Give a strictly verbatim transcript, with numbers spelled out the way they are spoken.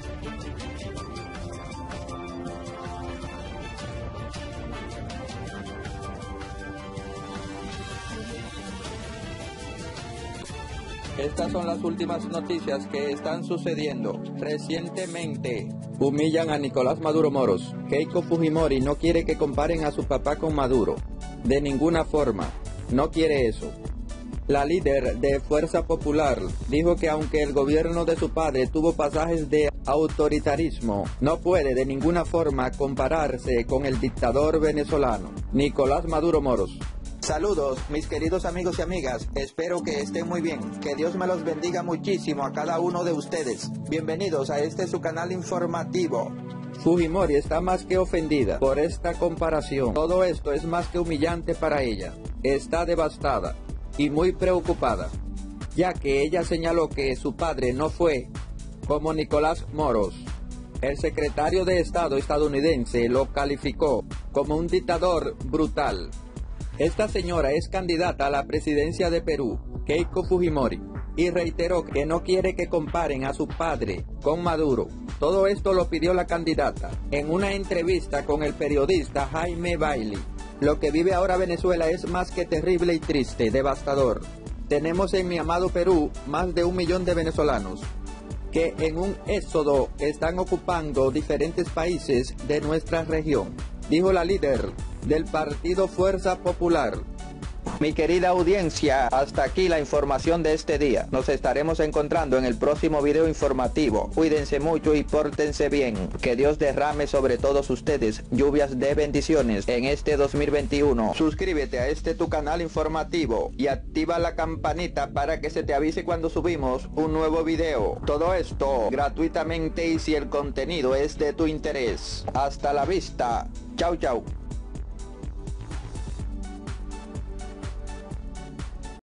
Estas son las últimas noticias que están sucediendo. Recientemente humillan a Nicolás Maduro Moros. Keiko Fujimori no quiere que comparen a su papá con Maduro. De ninguna forma. No quiere eso. La líder de Fuerza Popular dijo que aunque el gobierno de su padre tuvo pasajes de autoritarismo, no puede de ninguna forma compararse con el dictador venezolano, Nicolás Maduro Moros. Saludos, mis queridos amigos y amigas, espero que estén muy bien, que Dios me los bendiga muchísimo a cada uno de ustedes. Bienvenidos a este su canal informativo. Fujimori está más que ofendida por esta comparación. Todo esto es más que humillante para ella. Está devastada y muy preocupada, ya que ella señaló que su padre no fue como Nicolás Moros. El secretario de Estado estadounidense lo calificó como un dictador brutal. Esta señora es candidata a la presidencia de Perú, Keiko Fujimori, y reiteró que no quiere que comparen a su padre con Maduro. Todo esto lo pidió la candidata en una entrevista con el periodista Jaime Bailey. Lo que vive ahora Venezuela es más que terrible y triste, devastador. Tenemos en mi amado Perú más de un millón de venezolanos que en un éxodo están ocupando diferentes países de nuestra región, dijo la líder del partido Fuerza Popular. Mi querida audiencia, hasta aquí la información de este día. Nos estaremos encontrando en el próximo video informativo. Cuídense mucho y pórtense bien. Que Dios derrame sobre todos ustedes lluvias de bendiciones en este dos mil veintiuno. Suscríbete a este tu canal informativo y activa la campanita para que se te avise cuando subimos un nuevo video. Todo esto gratuitamente y si el contenido es de tu interés. Hasta la vista. Chau, chau.